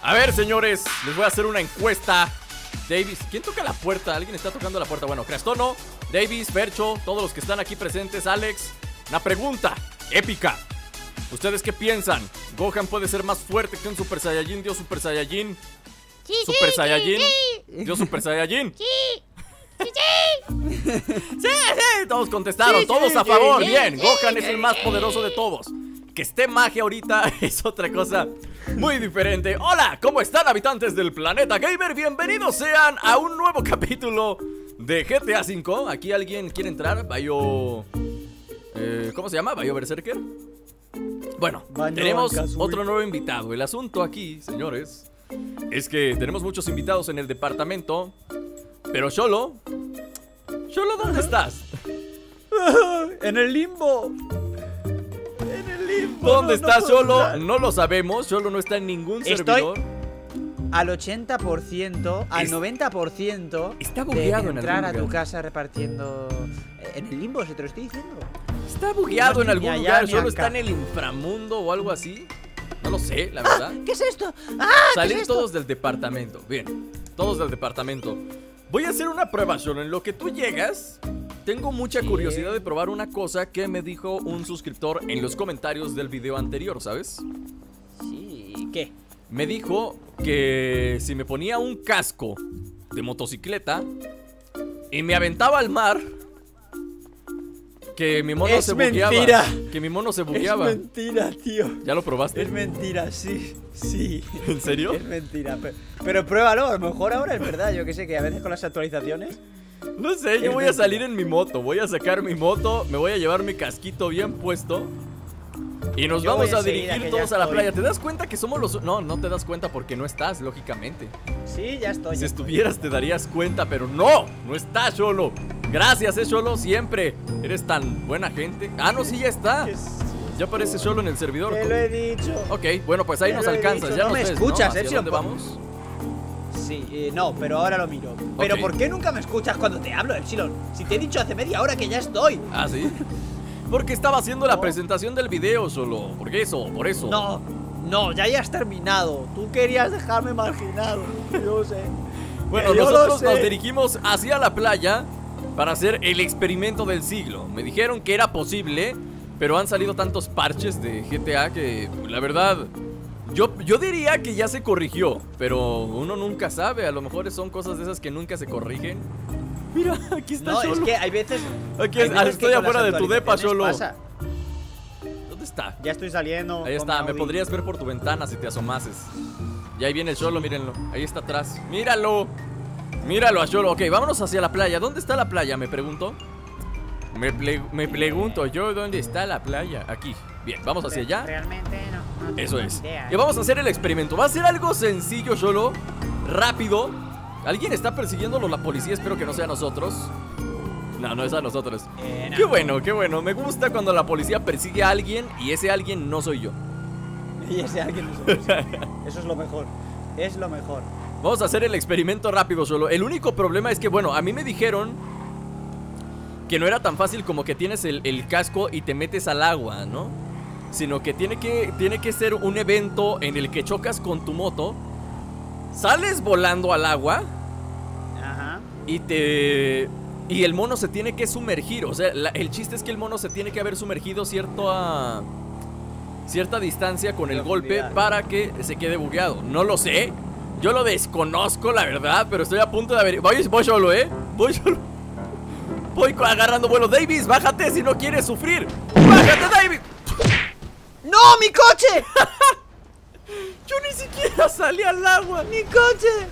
A ver, señores, les voy a hacer una encuesta. Davis, ¿quién toca la puerta? Alguien está tocando la puerta. Bueno, Crestono, Davis, Fercho, todos los que están aquí presentes, Alex. Una pregunta épica. ¿Ustedes qué piensan? ¿Gohan puede ser más fuerte que un Super Saiyajin? ¿Dios Super Saiyajin? Sí, ¿Super sí, Saiyajin? sí, ¿Dios Super Saiyajin? sí, sí, Sí, sí, todos contestaron, Sí, todos sí, a favor. sí, Bien, sí, Gohan es sí, el más sí. poderoso de todos. Que esté magia ahorita es otra cosa muy diferente. Hola, ¿cómo están, habitantes del planeta gamer? Bienvenidos sean a un nuevo capítulo de GTA V. Aquí alguien quiere entrar, Bayo... ¿cómo se llama? ¿Bayo Berserker? Bueno, tenemos otro nuevo invitado. El asunto aquí, señores, es que tenemos muchos invitados en el departamento. Pero Xolo, ¿dónde estás? En el limbo. En el limbo. ¿Dónde estás, puedo Xolo? entrar. No lo sabemos. Xolo no está en ningún Estoy servidor. Al 80%, al 90% está de bugueado en entrar algún a tu lugar. casa repartiendo. En el limbo, se te lo estoy diciendo. Está bugueado en No estoy algún ni allá lugar. ni Xolo acá. está en el inframundo o algo así. No lo sé, la verdad. ¿Qué es esto? ¡Ah! Salir ¿Qué es esto? todos del departamento. Bien, todos del departamento. Voy a hacer una prueba, Xolo. En lo que tú llegas, tengo mucha Sí. curiosidad de probar una cosa que me dijo un suscriptor en los comentarios del video anterior, ¿sabes? Sí, ¿qué? Me dijo que si me ponía un casco de motocicleta y me aventaba al mar, que mi mono Es se bugueaba. mentira. Que mi mono se bugueaba. Es mentira, tío. ¿Ya lo probaste? Es mentira, sí, sí. ¿En serio? Es mentira, pero pruébalo, a lo mejor ahora es verdad. Yo que sé, que a veces con las actualizaciones. No sé, yo Es voy a mentira. salir en mi moto. Voy a sacar mi moto, me voy a llevar mi casquito bien puesto y nos Yo vamos voy a enseguida, dirigir que todos ya a la estoy. playa. ¿Te das cuenta que somos los...? No, no te das cuenta porque no estás, lógicamente. Sí, ya estoy. Si ya estoy. estuvieras te darías cuenta, pero no estás, Xolo. Gracias, Xolo, siempre. Eres tan buena gente. Ah, no, sí, ya está. Ya aparece Xolo en el servidor. Te lo he dicho. Ok, bueno, pues ahí Te nos lo he alcanzas. dicho, Ya no nos me ves, escuchas, ¿no? ¿Hacia si dónde lo- vamos? Sí, no, pero ahora lo miro. Pero Ok. ¿por qué nunca me escuchas cuando te hablo, Epsilon? Si te he dicho hace media hora que ya estoy. Ah, ¿sí? Porque estaba haciendo la No. presentación del video, Xolo. Por eso. No, ya has terminado. Tú querías dejarme marginado. Yo sé. Bueno, Yo lo nosotros sé. nos dirigimos hacia la playa para hacer el experimento del siglo. Me dijeron que era posible, pero han salido tantos parches de GTA que, la verdad, yo diría que ya se corrigió. Pero uno nunca sabe, a lo mejor son cosas de esas que nunca se corrigen. Mira, aquí está No, es Xolo. que hay veces. Aquí hay veces que estoy con afuera las de tu depa, actualizaciones Xolo. pasa. ¿Dónde está? Ya estoy saliendo. Ahí con está, mi me Audi. podrías ver por tu ventana si te asomases. Y ahí viene el Xolo, mírenlo. Ahí está atrás. ¡Míralo! Míralo a Xolo. Ok, vámonos hacia la playa. ¿Dónde está la playa? Me pregunto. Me pregunto yo, ¿dónde está la playa? Aquí. Bien, vamos hacia allá. Realmente no Eso tengo es. idea. Y vamos a hacer el experimento. Va a ser algo sencillo, Xolo. Rápido. ¿Alguien está persiguiéndolo la policía? Espero que no sea a nosotros. No es a nosotros. No. Qué bueno, qué bueno. Me gusta cuando la policía persigue a alguien y ese alguien no soy yo. Y ese alguien no se Eso es lo mejor. Es lo mejor. Vamos a hacer el experimento rápido, Xolo. El único problema es que, bueno, a mí me dijeron que no era tan fácil como que tienes el casco y te metes al agua, ¿no? Sino que tiene que ser un evento en el que chocas con tu moto, sales volando al agua Ajá. y el mono se tiene que sumergir. O sea, el chiste es que el mono se tiene que haber sumergido cierta distancia con el golpe Profundidad. para que se quede bugueado. No lo sé. Yo lo desconozco, la verdad, pero estoy a punto de averiguar. Voy solo, voy solo. Voy agarrando vuelo. Davis, bájate si no quieres sufrir. ¡Bájate, Davis! ¡No, mi coche! Yo ni siquiera salí al agua. ¡Mi coche!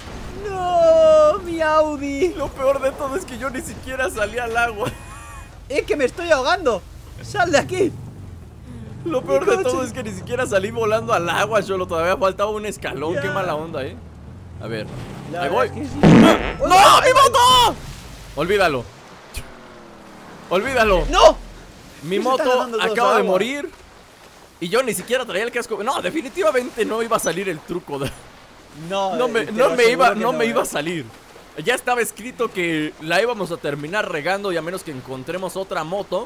¡No! ¡Mi Audi! Lo peor de todo es que yo ni siquiera salí al agua. ¡Es que me estoy ahogando! ¡Sal de aquí! Lo peor Mi de coche. todo es que ni siquiera salí volando al agua, Xolo. Todavía faltaba un escalón. Ya. Qué mala onda, A ver. La Ahí verdad voy. es que sí. ¡No! ¡Mi moto! Olvídalo. Olvídalo. ¡No! Mi Se están moto ganando todos acaba de agua. morir. Y yo ni siquiera traía el casco. No, definitivamente no iba a salir el truco. No, No te lo me aseguro que iba a salir. Ya estaba escrito que la íbamos a terminar regando y a menos que encontremos otra moto.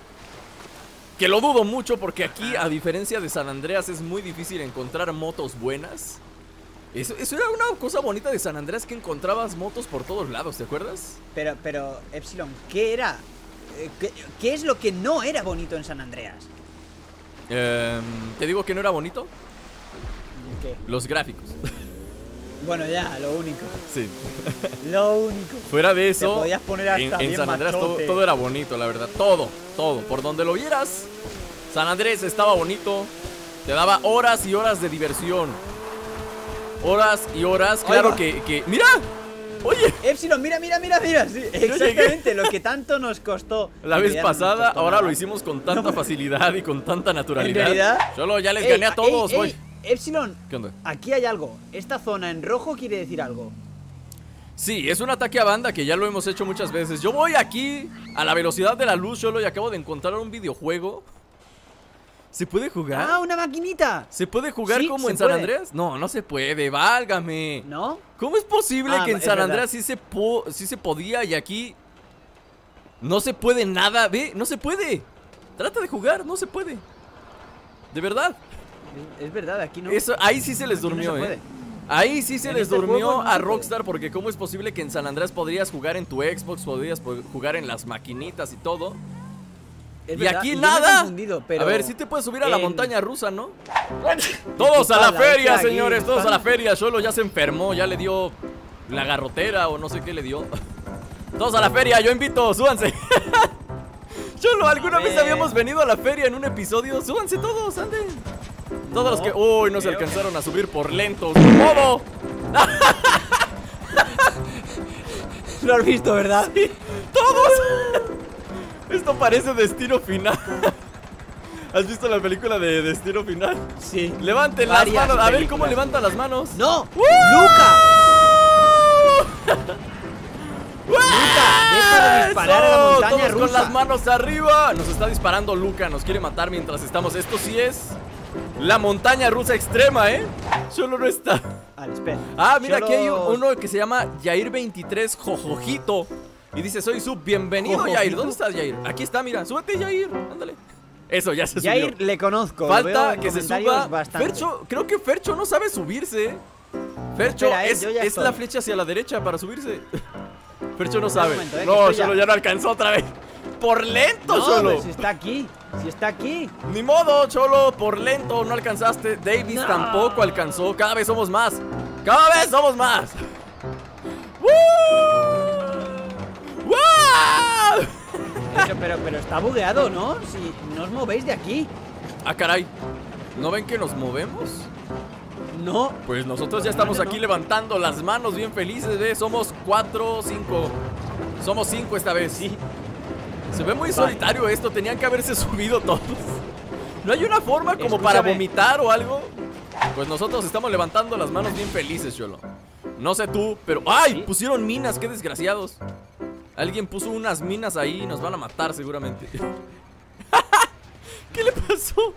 Que lo dudo mucho porque aquí, a diferencia de San Andreas, es muy difícil encontrar motos buenas. Eso era una cosa bonita de San Andreas, que encontrabas motos por todos lados, ¿te acuerdas? Pero, Epsilon, ¿qué era? ¿Qué es lo que no era bonito en San Andreas? ¿Te digo que no era bonito? ¿Qué? Los gráficos. Bueno, ya, lo único. Sí. Lo único. Fuera de Te eso, podías poner hasta en bien San Andreas machote. todo era bonito, la verdad. Todo. Por donde lo vieras, San Andrés estaba bonito. Te daba horas y horas de diversión. Horas y horas. Claro que... ¡Mira! Oye, Epsilon, mira. Sí, exactamente lo que tanto nos costó. la En vez realidad no nos pasada, costó ahora nada. lo hicimos con tanta facilidad y con tanta naturalidad. ¿En realidad? Solo ya les gané a todos, ey, voy. Epsilon, ¿Qué onda? aquí hay algo. Esta zona en rojo quiere decir algo. Sí, es un ataque a banda que ya lo hemos hecho muchas veces. Yo voy aquí a la velocidad de la luz solo y acabo de encontrar un videojuego. ¿Se puede jugar? ¡Ah, una maquinita! ¿Se puede jugar Sí, como se en San puede. Andreas? No, no se puede, válgame. ¿No? ¿Cómo es posible Ah, que en es San verdad. Andreas sí se podía y aquí no se puede nada? Ve, no se puede. Trata de jugar, no se puede. De verdad. Es verdad, aquí no. Eso, ahí sí se les Aquí no durmió, se puede. Ahí sí se En les este durmió juego no a se puede. Rockstar, porque cómo es posible que en San Andreas podrías jugar en tu Xbox, podrías jugar en las maquinitas y todo. Es Y verdad, aquí yo me he nada. confundido, pero A ver, si te puedes subir a la en- montaña rusa, ¿no? Todos a la espalda, feria, aquí, señores, todos a la espalda. feria. Solo ya se enfermó, ya le dio la garrotera o no sé qué le dio. Todos a la feria, yo invito, súbanse. Cholo, ¿alguna vez ver. habíamos venido a la feria en un episodio? Súbanse todos, anden. Todos los que... No, Uy, no se creo alcanzaron a subir por lentos. ¡Ni modo! Lo has visto, ¿verdad? ¡Todos! Esto parece Destino Final. ¿Has visto la película de Destino Final? Sí. Levanten las Varias manos. A ver películas. cómo levantan las manos. ¡No! ¡Uh! ¡Luca! deja de disparar a la ¡Eso! montaña Todos con rusa. las manos arriba. Nos está disparando Luca. Nos quiere matar mientras estamos. Esto sí es la montaña rusa extrema, ¿eh? Solo no está. Vale, espera. Ah, mira, Solo- aquí hay uno que se llama Yair23 Jojojito. Y dice, soy sub, bienvenido Jojojito. Yair. ¿Dónde estás, Yair? Aquí está, mira, súbete, Yair, ándale. Eso, ya se Jair subió. le conozco. lo veo Falta en que se comentarios suba bastante. Fercho, creo que Fercho no sabe subirse. Fercho, Espera, es yo ya estoy. la flecha hacia la derecha para subirse. Fercho no sabe. momento, que No, estoy solo ya. ya no alcanzó otra vez. Por lento, No, solo. pero si está aquí. Si está aquí. Ni modo, Cholo, por lento no alcanzaste. Davis No. tampoco alcanzó. Cada vez somos más. Cada vez somos más. ¡Woo! ¡Wow! Pero está bugueado, ¿no? Si no os movéis de aquí. Ah, caray. ¿No ven que nos movemos? No. Pues nosotros ya estamos aquí levantando las manos bien felices, ¿eh? Somos 4, 5. Somos 5 esta vez. Sí. Se ve muy solitario esto. Tenían que haberse subido todos. ¿No hay una forma como para Escúchame. vomitar o algo? Pues nosotros estamos levantando las manos bien felices, Cholo. No sé tú, pero... ¡Ay! ¿Sí? Pusieron minas, qué desgraciados. Alguien puso unas minas ahí y nos van a matar seguramente. ¿Qué le pasó?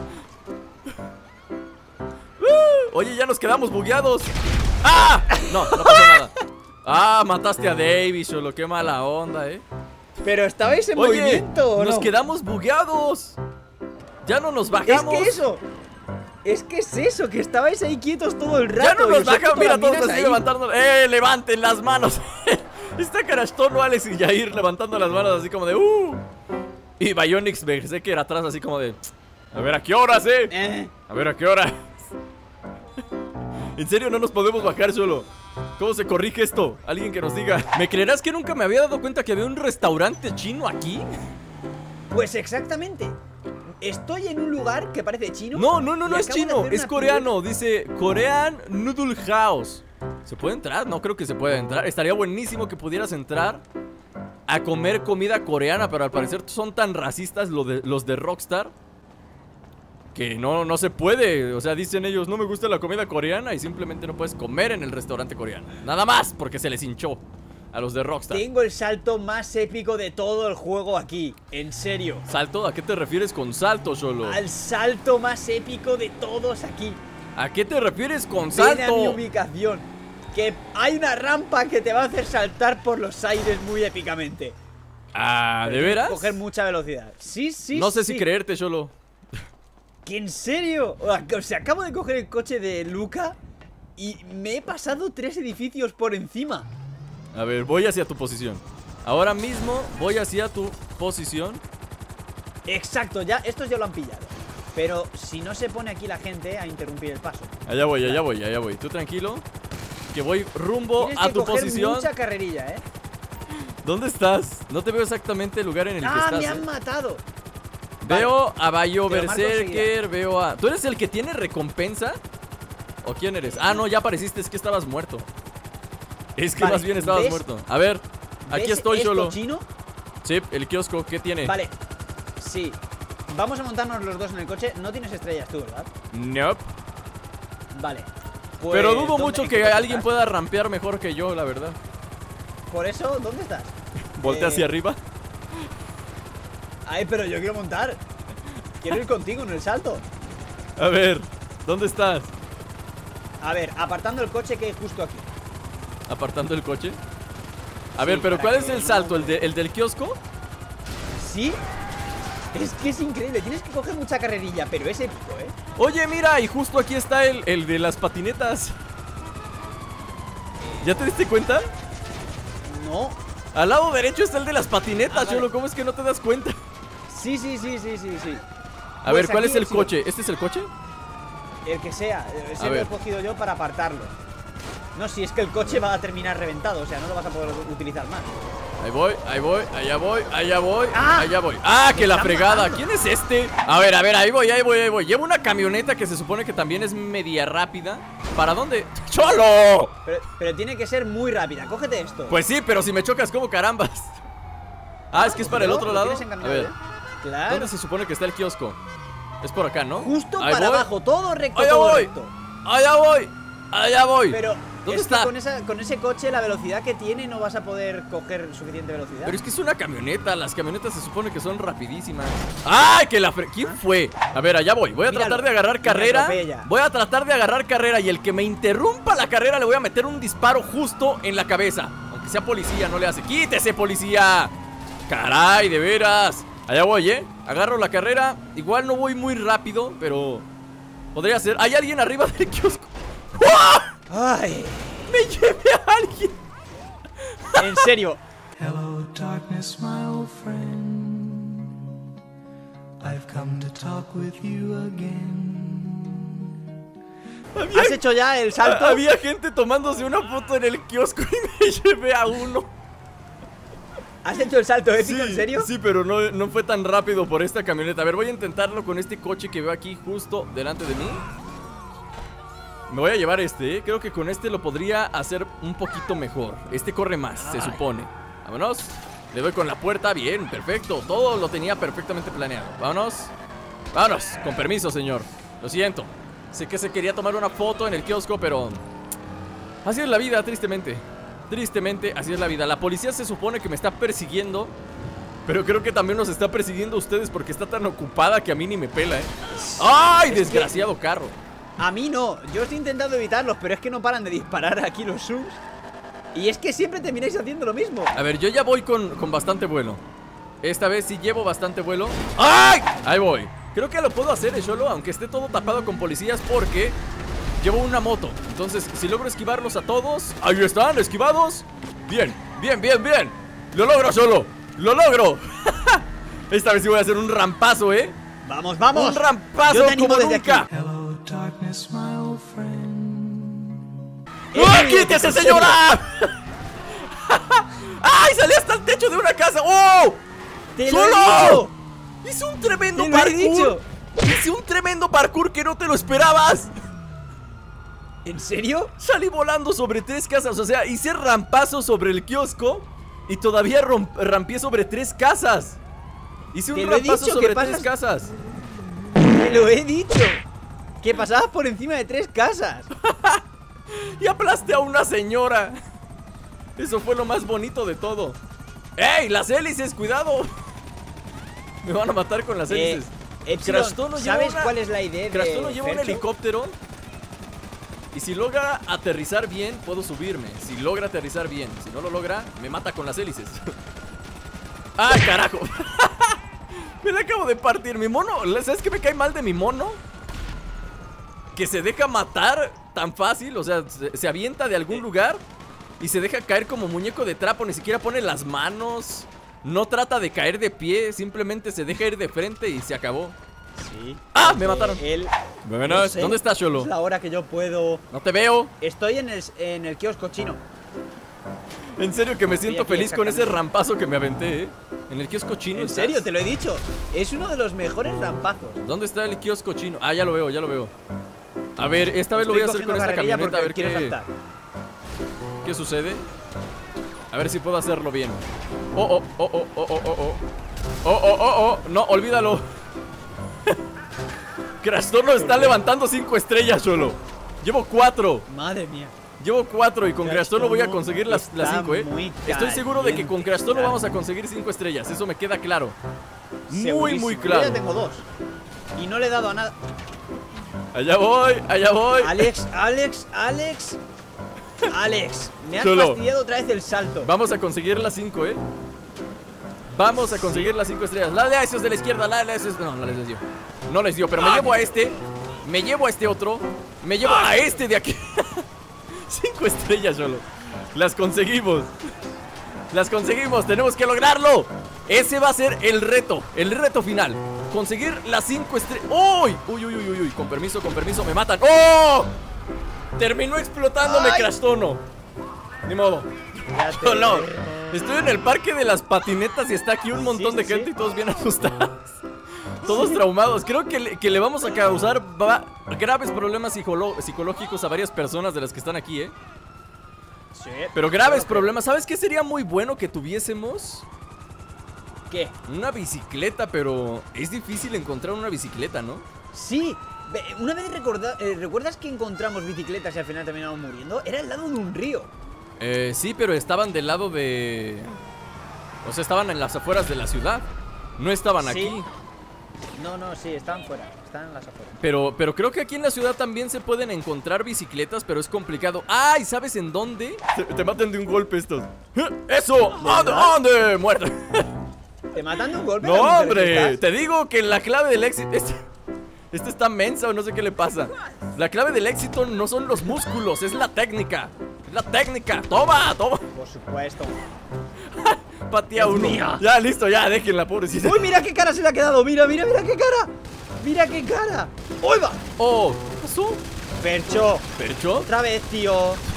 Oye, ya nos quedamos bugueados. ¡Ah! No, no pasó nada. Ah, mataste a Davis, Cholo. Qué mala onda, Pero estabais en Oye, movimiento, ¿o nos no? quedamos bugueados. Ya no nos Es bajamos. que eso. Es que es eso, que estabais ahí quietos todo el rato. Ya no y nos os he bajamos. puesto Mira, las todos minas así ahí. levantando. Levanten las manos. Está Carashtono, Alex y Jair levantando las manos así como de Y Bionix Berserker atrás así como de a ver a qué horas, a ver a qué hora. En serio, no nos podemos bajar solo. ¿Cómo se corrige esto? Alguien que nos diga. ¿Me creerás que nunca me había dado cuenta que había un restaurante chino aquí? Pues exactamente. Estoy en un lugar que parece chino. No y es acabo de chino, hacer es una coreano. Dice Korean Noodle House. ¿Se puede entrar? No creo que se pueda entrar. Estaría buenísimo que pudieras entrar a comer comida coreana, pero al parecer son tan racistas los de Rockstar que no se puede. O sea, dicen ellos, no me gusta la comida coreana y simplemente no puedes comer en el restaurante coreano. Nada más, porque se les hinchó a los de Rockstar. Tengo el salto más épico de todo el juego aquí. En serio. ¿Salto? ¿A qué te refieres con salto, Solo? Al salto más épico de todos aquí. ¿A qué te refieres con Ven a mi salto? ubicación. Que hay una rampa que te va a hacer saltar por los aires muy épicamente. Ah, ¿de Pero tienes que veras? coger mucha velocidad. Sí, sí, No sé sí. si creerte, Solo. ¿Que en serio? O sea, acabo de coger el coche de Luca Y me he pasado 3 edificios por encima. A ver, voy hacia tu posición. Ahora mismo voy hacia tu posición. Exacto, ya, estos ya lo han pillado. Pero si no se pone aquí la gente a interrumpir el paso. Allá voy, allá voy, allá voy. Tú tranquilo, que voy rumbo Tienes a que tu coger posición. mucha carrerilla, ¿eh? ¿Dónde estás? No te veo exactamente el lugar en el que ¡Ah, estás. me han matado! Veo a Bayo Te lo marco Berserker, veo a... ¿Tú eres el que tiene recompensa? ¿O quién eres? Ah, no, ya apareciste, es que estabas muerto. Es que Vale, más bien estabas ¿ves? muerto. A ver, aquí ¿Ves estoy esto, solo. chino? Sí, el kiosco, ¿qué tiene? Vale, sí. Vamos a montarnos los dos en el coche. No tienes estrellas tú, ¿verdad? Nope. Vale. Pues, Pero dudo ¿dónde- mucho en que qué coche alguien estás? pueda rampear mejor que yo, la verdad. Por eso, ¿dónde estás? Voltea hacia arriba. Ay, pero yo quiero montar. Quiero ir contigo en el salto. A ver, ¿dónde estás? A ver, apartando el coche que hay justo aquí. Apartando el coche. A Sí, ver, pero para ¿cuál es que el salto? no- ¿El del kiosco? ¿Sí? Es que es increíble. Tienes que coger mucha carrerilla, pero es épico, ¿eh? Oye, mira, y justo aquí está el de las patinetas. ¿Ya te diste cuenta? No. Al lado derecho está el de las patinetas, Ah, vale. Cholo. ¿Cómo es que no te das cuenta? Sí. A Pues ver, ¿cuál aquí es el sí. coche? ¿Este es el coche? El que sea. Ese A lo he ver. cogido yo para apartarlo. No, si es que el coche va a terminar reventado. O sea, no lo vas a poder utilizar más. Ahí voy, allá voy, allá voy, ¡Ah! allá voy. ¡Ah, que la están fregada! matando. ¿Quién es este? A ver, ahí voy. Llevo una camioneta que se supone que también es media rápida. ¿Para dónde? ¡Cholo! Pero tiene que ser muy rápida. Cógete esto. Pues sí, pero si me chocas, ¿cómo carambas? Ah, es que es para el ¿Lo otro lado. tienes A encaminado, ver, eh? Claro. ¿dónde se supone que está el kiosco? Es por acá, ¿no? Justo Ahí para voy. abajo. Todo recto, Allá todo voy. recto. Allá voy. Pero ¿Dónde es que está? con ese coche, la velocidad que tiene, no vas a poder coger suficiente velocidad. Pero es que es una camioneta. Las camionetas se supone que son rapidísimas. ¡Ay, que la ¿Quién fue? A ver, allá voy. Voy a Míralo, tratar de agarrar me carrera. atropella. Voy a tratar de agarrar carrera. Y el que me interrumpa la carrera le voy a meter un disparo justo en la cabeza. Aunque sea policía, no le hace. ¡Quítese, policía! Caray, de veras. Allá voy, agarro la carrera. Igual no voy muy rápido, pero podría ser. Hay alguien arriba del kiosco. ¡Uah! Ay, Me llevé a alguien. en serio. Hello, darkness, my old friend. I've come to talk with you again. ¿Has hecho ya el salto? Había gente tomándose una foto en el kiosco y me llevé a uno. ¿Has hecho el salto épico, en serio? Sí, pero no fue tan rápido por esta camioneta. A ver, voy a intentarlo con este coche que veo aquí justo delante de mí. Me voy a llevar este, creo que con este lo podría hacer un poquito mejor. Este corre más, se supone. Vámonos. Le doy con la puerta, bien, perfecto. Todo lo tenía perfectamente planeado. Vámonos. Vámonos, con permiso, señor. Lo siento. Sé que se quería tomar una foto en el kiosco, pero así es la vida, tristemente. Tristemente, así es la vida. La policía se supone que me está persiguiendo, pero creo que también nos está persiguiendo a ustedes porque está tan ocupada que a mí ni me pela, ¡Ay, Es desgraciado carro! A mí no. Yo estoy intentando evitarlos, pero es que no paran de disparar aquí los subs. Y es que siempre termináis haciendo lo mismo. A ver, yo ya voy con bastante vuelo. Esta vez sí llevo bastante vuelo. ¡Ay! Ahí voy. Creo que lo puedo hacer, Cholo, aunque esté todo tapado con policías porque llevo una moto. Entonces, si logro esquivarlos a todos... ¡Ahí están, esquivados! Bien, bien. ¡Lo logro, Cholo! ¡Lo logro! Esta vez sí voy a hacer un rampazo, Vamos, vamos. Un rampazo Yo te animo como desde nunca. aquí. Hello, darkness, my old friend. ¡Ah, quítese, ¿En señora! ¡Ay, salí hasta el techo de una casa! ¡Oh! ¡Te lo he ¡Solo! dicho! Hice un tremendo ¡Te lo he parkour. dicho! Hice un tremendo parkour que no te lo esperabas. ¿En serio? Salí volando sobre 3 casas. O sea, hice rampazo sobre el kiosco y todavía rampié sobre 3 casas. Hice Te un lo he rampazo dicho, sobre que 3 pasas- casas. Te lo he dicho. Que pasabas por encima de 3 casas. Y aplasté a una señora. Eso fue lo más bonito de todo. ¡Ey! ¡Las hélices! ¡Cuidado! Me van a matar con las hélices. Epsilon, Crash Tono lleva ¿sabes una- cuál es la idea de Crash Tono lleva un Fercho? helicóptero. Y si logra aterrizar bien, puedo subirme. Si logra aterrizar bien. Si no lo logra, me mata con las hélices. ¡Ah, carajo! Me la acabo de partir. Mi mono, ¿sabes qué me cae mal de mi mono? Que se deja matar tan fácil. O sea, se avienta de algún lugar y se deja caer como muñeco de trapo. Ni siquiera pone las manos. No trata de caer de pie. Simplemente se deja ir de frente y se acabó. Sí. ¡Ah! Me mataron. Él... Buenas. no sé, ¿Dónde estás, Cholo? Es la hora que yo puedo... No te veo. Estoy en el kiosco chino. En serio que me siento aquí feliz con ese exactamente. rampazo que me aventé, ¿eh? En el kiosco chino. En ¿estás? serio, te lo he dicho. Es uno de los mejores rampazos. ¿Dónde está el kiosco chino? Ah, ya lo veo, ya lo veo. A ver, esta vez lo voy a hacer con esta camioneta. A ver qué sucede. A ver si puedo hacerlo bien. Oh. No, olvídalo. Crashtorno está levantando 5 estrellas solo. Llevo 4. Madre mía. Llevo 4 y con Crashtorno voy a Crashtorno conseguir las 5, ¿eh? muy Estoy seguro de que con caliente, Crashtorno vamos a conseguir 5 estrellas. Eso me queda claro. Muy Segurísimo. claro. Yo ya tengo 2. Y no le he dado a nada. Allá voy, allá voy. Alex. Me has Cholo. fastidiado otra vez el salto. Vamos a conseguir las 5, ¿eh? Vamos a conseguir las 5 estrellas. La de esos de la izquierda, la de esos. No les dio. No les dio, pero me llevo a este. Me llevo a este otro. Me llevo a este de aquí. 5 estrellas solo. Las conseguimos. Las conseguimos, tenemos que lograrlo. Ese va a ser el reto final. Conseguir las 5 estrellas. ¡Uy! Uy, con permiso, me matan. ¡Oh! Terminó explotándome Crashtorno. Ni modo. No, estoy en el parque de las patinetas y está aquí un montón de gente y todos bien asustados. Todos traumados. Creo que le vamos a causar graves problemas psicológicos a varias personas de las que están aquí, ¿eh? Sí, pero graves problemas. ¿Sabes qué sería muy bueno que tuviésemos? ¿Qué? Una bicicleta, pero es difícil encontrar una bicicleta, ¿no? Sí. Una vez ¿recuerdas que encontramos bicicletas y al final terminamos muriendo? Era al lado de un río. Sí, pero estaban del lado de... O sea, estaban en las afueras de la ciudad. No estaban aquí. No, sí, están fuera. Están en las afueras. Pero creo que aquí en la ciudad también se pueden encontrar bicicletas, pero es complicado. ¡Ay! ¿Sabes en dónde? Te matan de un golpe estos. ¡Eso! ¿Dónde? ¡Muerto! ¿Te matan de un golpe? ¡No, hombre! Te digo que la clave del éxito... Este está mensa o no sé qué le pasa. La clave del éxito no son los músculos, es la técnica. Es la técnica. ¡Toma! Por supuesto. Patea uno. Mía. Ya, listo, ya, déjenla, pobrecita. ¡Uy, mira qué cara se le ha quedado! ¡Mira qué cara! ¡Mira qué cara! ¡Uy, va! Oh, ¿qué pasó? Percho. ¿Percho? Otra vez, tío.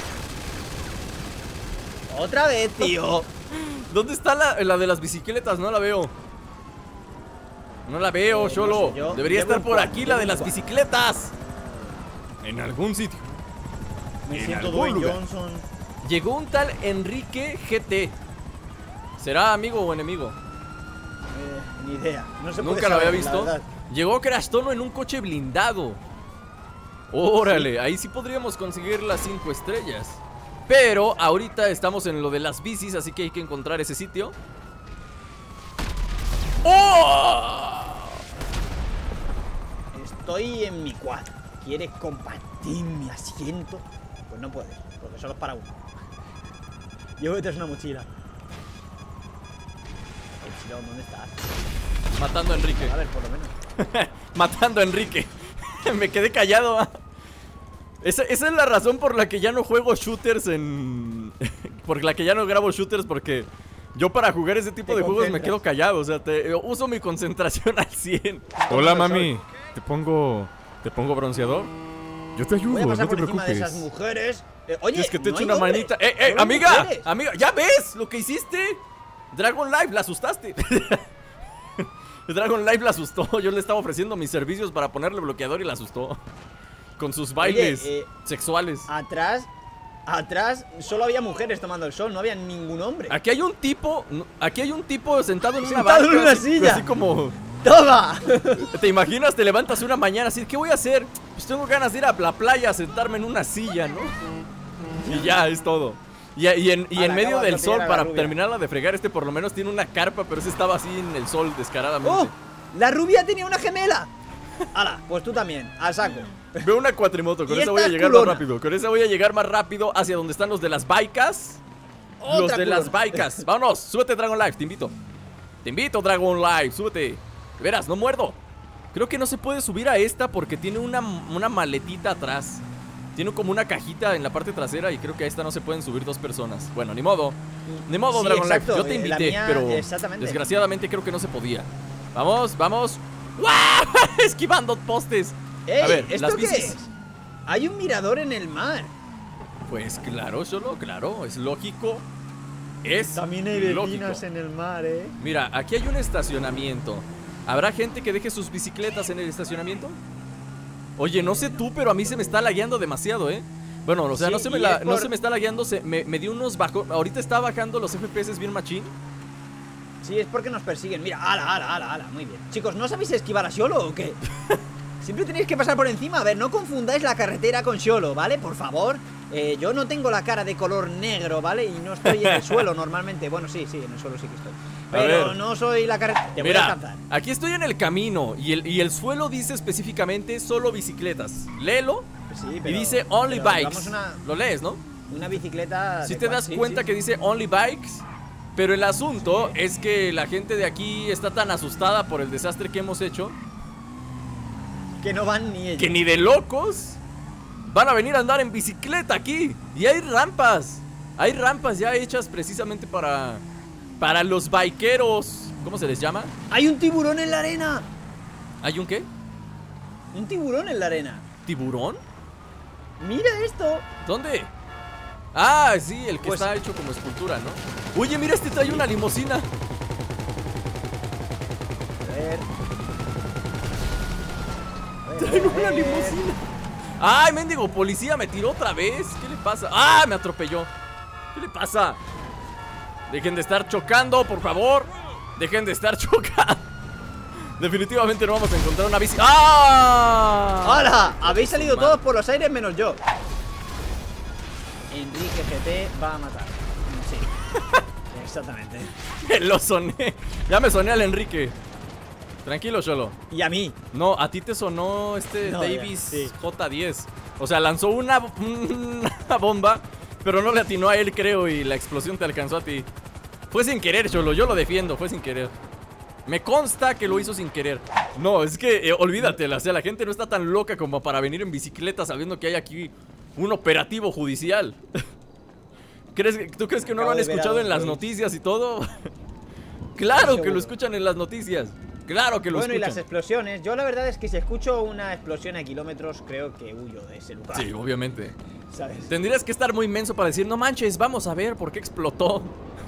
¿Dónde está la de las bicicletas? No la veo. No la veo, Cholo. No sé, Debería estar por aquí la de las bicicletas. bicicletas. En algún sitio. Me En siento algún Dwayne lugar. Johnson. Llegó un tal Enrique GT. ¿Será amigo o enemigo? Ni idea. No se puede Nunca lo había saber, la visto. verdad. Llegó Crashtorno en un coche blindado. Órale, ahí sí podríamos conseguir las 5 estrellas. Pero ahorita estamos en lo de las bicis, así que hay que encontrar ese sitio. ¡Oh! Estoy en mi quad. ¿Quieres compartir mi asiento? Pues no puedes, porque solo es para uno. Llevo detrás una mochila. ¿Dónde estás? Matando a Enrique. A ver, por lo menos. Matando a Enrique. Me quedé callado. Esa es la razón por la que ya no juego shooters en... por la que ya no grabo shooters, porque yo para jugar ese tipo de juegos me quedo callado. O sea, uso mi concentración al 100. Hola, mami. ¿Te pongo bronceador? Yo te ayudo, Voy a pasar no te por encima preocupes. de esas mujeres. Oye, Es que te no echo hay una hombres, manita. solo hay Amiga, mujeres. amiga, ¿ya ves lo que hiciste? Dragon Life, la asustaste. Dragon Life la asustó. Yo le estaba ofreciendo mis servicios para ponerle bloqueador y la asustó. Con sus bailes sexuales. Atrás solo había mujeres tomando el sol, no había ningún hombre. Aquí hay un tipo sentado en una Sentado banca, en una así, silla. así como... ¡Toma! ¿Te imaginas? Te levantas una mañana así, ¿qué voy a hacer? Pues tengo ganas de ir a la playa a sentarme en una silla, ¿no? Y ya, es todo. Y en medio del sol, para terminarla de fregar, por lo menos tiene una carpa, pero ese estaba así en el sol, descaradamente. ¡Oh! ¡La rubia tenía una gemela! ¡Hala! Pues tú también, al saco. Veo una cuatrimoto, con Y esa voy a esta llegar culona. más rápido. Con esa voy a llegar más rápido hacia donde están los de las bikes. Los Otra de las culona. bikes. Vámonos, súbete Dragon Life, te invito. Te invito, Dragon Life, súbete. De veras, no muerdo. Creo que no se puede subir a esta porque tiene una maletita atrás. Tiene como una cajita en la parte trasera y creo que a esta no se pueden subir 2 personas. Bueno, ni modo. Ni modo, Sí, Dragon Life. exacto, Yo te la invité, mía, pero exactamente. desgraciadamente creo que no se podía. Vamos, vamos. ¡Guau! Esquivando postes. ¡Ey! A ver, ¿Esto las qué bicis. es? Hay un mirador en el mar. Pues claro, solo, claro, es lógico. Es También hay lógico. vecinos en el mar, ¿eh? Mira, aquí hay un estacionamiento. ¿Habrá gente que deje sus bicicletas en el estacionamiento? Oye, no sé tú, pero a mí se me está lagueando demasiado, ¿eh? Bueno, o sea, Sí, no se me, y la- es no por- se me está lagueando, me dio unos bajos. Ahorita está bajando los FPS bien machín. Sí, es porque nos persiguen. Mira, ala. Muy bien. Chicos, ¿no sabéis esquivar a Xolo o qué? Siempre tenéis que pasar por encima. A ver, no confundáis la carretera con Xolo, ¿vale? Por favor. Yo no tengo la cara de color negro, ¿vale? Y no estoy en el suelo normalmente. Bueno, sí, en el suelo sí que estoy. Pero ver. no soy la carretera. Te voy a Mira, alcanzar. aquí estoy en el camino y el suelo dice específicamente solo bicicletas. Léelo Sí, y pero- dice only pero bikes. vamos Lo lees, ¿no? una bicicleta. Si de te cual- das sí, cuenta sí. que dice only bikes. Pero el asunto es que la gente de aquí está tan asustada por el desastre que hemos hecho Que no van ni ellos. que ni de locos van a venir a andar en bicicleta aquí. Y hay rampas. Hay rampas ya hechas precisamente para los bikeros. ¿Cómo se les llama? ¡Hay un tiburón en la arena! ¿Hay un qué? Un tiburón en la arena. ¿Tiburón? ¡Mira esto! ¿Dónde? Ah, sí, el que Pues- está hecho como escultura, ¿no? Oye, mira, este trae una limusina. A ver. Trae una limusina. ¡Ay, mendigo policía! Me tiró otra vez. ¿Qué le pasa? ¡Ah! Me atropelló. ¿Qué le pasa? Dejen de estar chocando, por favor. Dejen de estar chocando. Definitivamente no vamos a encontrar una bici. ¡Ah! ¡Hala! Habéis salido Madre. todos por los aires menos yo. Enrique GT va a matar. Sí. Exactamente. Lo soné. Ya me soné al Enrique. Tranquilo, Cholo. Y a mí. No, a ti te sonó este No, Davis ya, sí. J10. O sea, lanzó una bomba, pero no le atinó a él, creo, y la explosión te alcanzó a ti. Fue sin querer, Cholo, yo lo defiendo, fue sin querer. Me consta que lo hizo sin querer. No, es que olvídate, o sea, la gente no está tan loca como para venir en bicicleta sabiendo que hay aquí un operativo judicial. ¿Tú crees que no lo Acabo han de ver escuchado a en las Dave. noticias y todo? Claro que Seguro. lo escuchan en las noticias. Claro que lo Bueno, y escuchan. las explosiones. Yo la verdad es que si escucho una explosión a kilómetros, creo que huyo de ese lugar. Sí, obviamente. ¿Sabes? Tendrías que estar muy menso para decir, no manches, vamos a ver por qué explotó.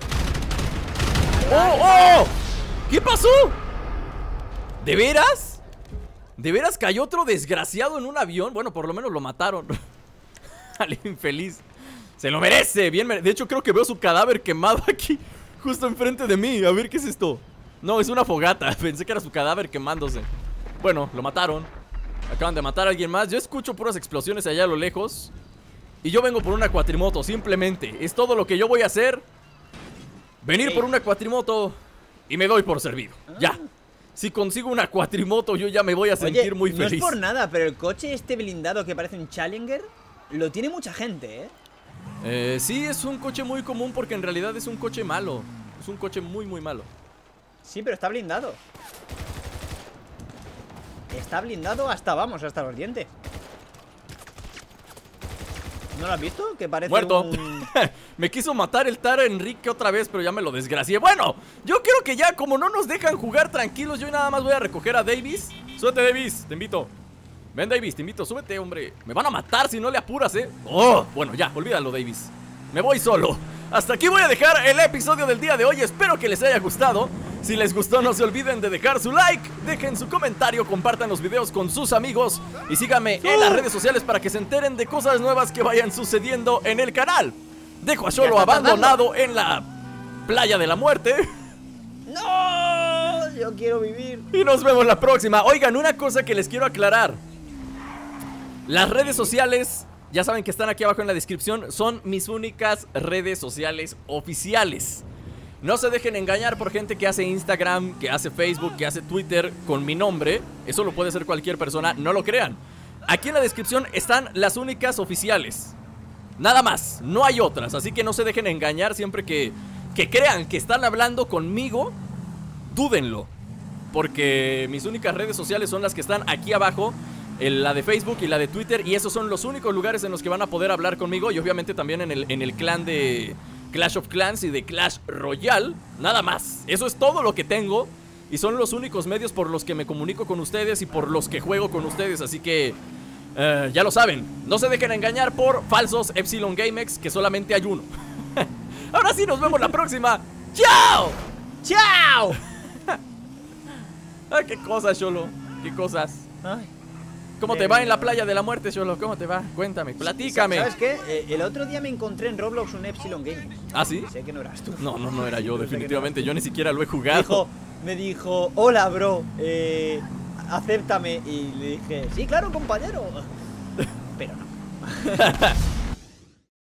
¡Oh, oh! ¿Qué pasó? ¿De veras? ¿De veras cayó otro desgraciado en un avión? Bueno, por lo menos lo mataron. Al infeliz. Se lo merece, bien de hecho creo que veo su cadáver quemado aquí, justo enfrente de mí. A ver, ¿qué es esto? No, es una fogata. Pensé que era su cadáver quemándose. Bueno, lo mataron. Acaban de matar a alguien más. Yo escucho puras explosiones allá a lo lejos. Y yo vengo por una cuatrimoto, simplemente. Es todo lo que yo voy a hacer. Venir por una cuatrimoto y me doy por servido. Ya. Si consigo una cuatrimoto, yo ya me voy a sentir Oye, muy feliz. No es por nada, pero el coche este blindado que parece un Challenger lo tiene mucha gente, ¿eh? Sí, es un coche muy común porque en realidad es un coche malo. Es un coche muy, muy malo. Sí, pero está blindado. Está blindado hasta, vamos, hasta los dientes. ¿No lo has visto? Que parece Muerto. un... Me quiso matar el Tara Enrique otra vez, pero ya me lo desgracié. Bueno, yo creo que ya como no nos dejan jugar tranquilos, yo nada más voy a recoger a Davis. Súbete, Davis, te invito. Ven, Davis, te invito, súbete, hombre. Me van a matar si no le apuras, Oh, bueno, ya, olvídalo, Davis. Me voy solo. Hasta aquí voy a dejar el episodio del día de hoy. Espero que les haya gustado. Si les gustó, no se olviden de dejar su like, dejen su comentario, compartan los videos con sus amigos y síganme en las redes sociales para que se enteren de cosas nuevas que vayan sucediendo en el canal. Dejo a Xolo Ya está abandonado en la playa de la muerte ¡No! Yo quiero vivir. y nos vemos la próxima. Oigan, una cosa que les quiero aclarar. Las redes sociales, ya saben que están aquí abajo en la descripción, son mis únicas redes sociales oficiales. No se dejen engañar por gente que hace Instagram, que hace Facebook, que hace Twitter con mi nombre. Eso lo puede hacer cualquier persona, no lo crean. Aquí en la descripción están las únicas oficiales. Nada más, no hay otras. Así que no se dejen engañar siempre que crean que están hablando conmigo. Dúdenlo. Porque mis únicas redes sociales son las que están aquí abajo. La de Facebook y la de Twitter. Y esos son los únicos lugares en los que van a poder hablar conmigo. Y obviamente también en el clan de Clash of Clans y de Clash Royale. Nada más, eso es todo lo que tengo. Y son los únicos medios por los que me comunico con ustedes y por los que juego con ustedes. Así que ya lo saben, no se dejen engañar por falsos Epsilon GameX, que solamente hay uno. Ahora sí, nos vemos la próxima. ¡Chao! ¡Chao! Ay, qué cosas, Xolo, qué cosas. Ay. ¿Cómo te va en la playa de la muerte, Xolo? ¿Cómo te va? Cuéntame, platícame. ¿Sabes qué? El otro día me encontré en Roblox un Epsilon Gaming. ¿Ah, sí? Sé que no eras tú. No era yo, definitivamente. Yo ni siquiera lo he jugado. Me dijo, hola, bro, acéptame. Y le dije, sí, claro, compañero. Pero no.